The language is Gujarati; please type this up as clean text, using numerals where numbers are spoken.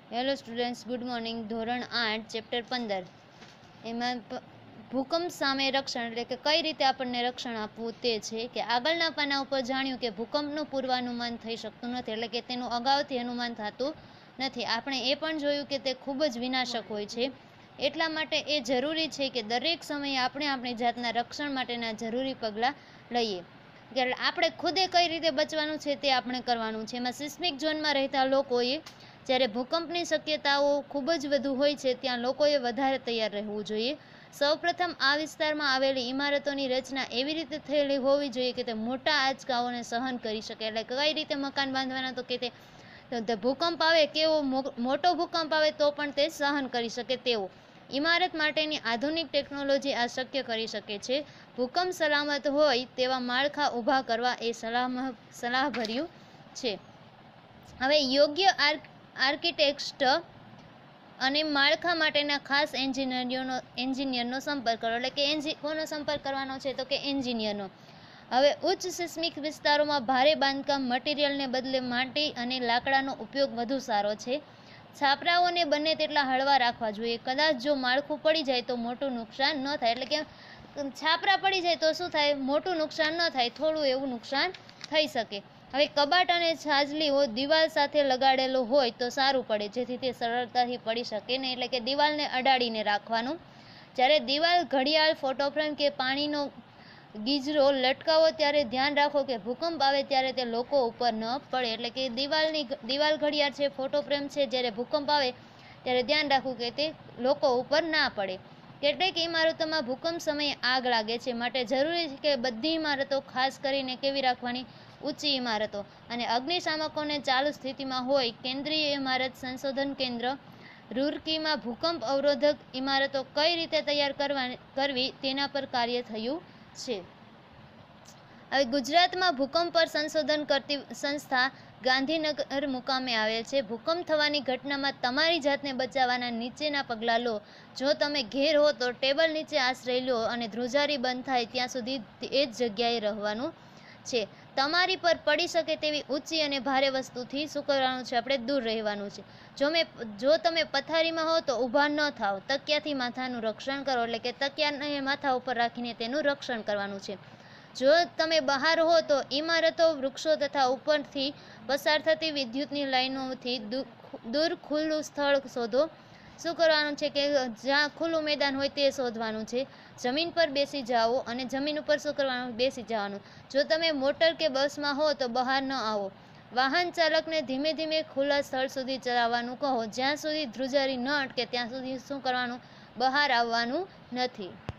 Hello students, good morning. ધોરણ 8 ચેપ્ટર 15 એમાં ભૂકંપ સામે રક્ષણ એટલે કે કઈ રીતે આપણને રક્ષણ આપવું તે છે કે આગળના પાના ઉપર જાણ્યું કે ભૂકંપનું પૂર્વાનુમાન થઈ શકતું નથી, એટલે કે તેનું અગાઉથી અનુમાન થતું નથી. આપણે એ પણ જોયું કે તે ખૂબ જ વિનાશક હોય છે. એટલા માટે એ જરૂરી છે કે દરેક સમયે આપણે આપણી જાતના રક્ષણ માટેના જરૂરી પગલાં લઈએ. એટલે આપણે ખુદે કઈ રીતે બચવાનું છે તે આપણે કરવાનું છે. એમાં સિસ્મિક ઝોનમાં રહેતા લોકોએ જ્યારે ભૂકંપની શક્યતાઓ ખૂબ જ વધુ હોય છે ત્યાં લોકોએ વધારે તૈયાર રહેવું જોઈએ. સૌપ્રથમ આ વિસ્તારમાં આવેલી ઇમારતોની રચના એવી રીતે થયેલી હોવી જોઈએ કે તે મોટા આંચકાઓને સહન કરી શકે. એટલે કઈ રીતે મકાન બાંધવાના, તો કે તે ભૂકંપ આવે, કેવો મોટો ભૂકંપ આવે તો પણ તે સહન કરી શકે તેવો. ઇમારત માટેની આધુનિક ટેકનોલોજી આ શક્ય કરી શકે છે. ભૂકંપ સલામત હોય તેવા માળખા ઊભા કરવા એ સલાહભર્યું છે. હવે યોગ્ય આર્કિટેક્ટ અને માળખા માટેના ખાસ એન્જિનિયરનો સંપર્ક કરો. એટલે કે કોનો સંપર્ક કરવાનો છે, તો કે એન્જિનિયરનો. હવે ઉચ્ચ સિસ્મિક વિસ્તારોમાં ભારે બાંધકામ મટીરિયલને બદલે માટી અને લાકડાનો ઉપયોગ વધુ સારો છે. છાપરાઓને બને તેટલા હળવા રાખવા જોઈએ. કદાચ જો માળખું પડી જાય તો મોટું નુકસાન ન થાય. એટલે કે છાપરા પડી જાય તો શું થાય, મોટું નુકસાન ન થાય, થોડું એવું નુકસાન થઈ શકે. હવે કબાટ અને છાજલીઓ દિવાલ સાથે લગાડેલો હોય તો સારું પડે, જેથી તે સરળતાથી પડી શકે નહીં. એટલે કે દિવાલને અડાડીને રાખવાનું. જ્યારે દિવાલ, ઘડિયાળ, ફોટોફ્રેમ કે પાણીનો ગીજરો લટકાવો ત્યારે ધ્યાન રાખો કે ભૂકંપ આવે ત્યારે તે લોકો ઉપર ન પડે. એટલે કે દિવાલ, ઘડિયાળ છે, ફોટોફ્રેમ છે, જ્યારે ભૂકંપ આવે ત્યારે ધ્યાન રાખવું કે તે લોકો ઉપર ના પડે. કેટલીક ઇમારતોમાં ભૂકંપ સમયે આગ લાગે છે, માટે જરૂરી છે કે બધી ઇમારતો, ખાસ કરીને કેવી રાખવાની, ઊંચી ઇમારતો અને અગ્નિશામકોને ચાલુ સ્થિતિમાં હોય. કેન્દ્રીય ઇમારત સંશોધન કેન્દ્ર રૂરકીમાં ભૂકંપ અવરોધક ઇમારતો કઈ રીતે તૈયાર કરવી તેના પર કાર્ય થયું છે. હવે ગુજરાતમાં ભૂકંપ પર સંશોધન કરતી સંસ્થા ગાંધીનગર મુકામે આવેલ છે. ભૂકંપ થવાની ઘટનામાં તમારી જાતને બચાવવાના નીચેના પગલાં લો. જો તમે ઘેર હો તો ટેબલ નીચે આશ્રય લો અને ધ્રુજારી બંધ થાય ત્યાં સુધી એ જ જગ્યાએ રહેવાનું છે. તમારી પર પડી શકે તેવી ઊંચી અને ભારે વસ્તુથી શું કરવાનું છે, આપણે દૂર રહેવાનું છે. જો તમે પથારીમાં હો તો ઊભા ન થાવ. તકિયાથી માથાનું રક્ષણ કરો. એટલે કે તકિયાને માથા ઉપર રાખીને તેનું રક્ષણ કરવાનું છે. જો તમે બહાર હો તો ઇમારતો, વૃક્ષો તથા ઉપરથી પસાર થતી વિદ્યુતની લાઈનોથી દૂર ખુલ્લું સ્થળ શોધો. શું કરવાનું છે કે જ્યાં ખુલ્લું મેદાન હોય તે શોધવાનું છે. જમીન પર બેસી જાઓ અને જમીન ઉપર શું કરવાનું, બેસી જવાનું. જો તમે મોટર કે બસમાં હો તો બહાર ન આવો. વાહન ચાલકને ધીમે ધીમે ખુલ્લા સ્થળ સુધી ચલાવવાનું કહો. જ્યાં સુધી ધ્રુજારી ન અટકે ત્યાં સુધી શું કરવાનું, બહાર આવવાનું નથી.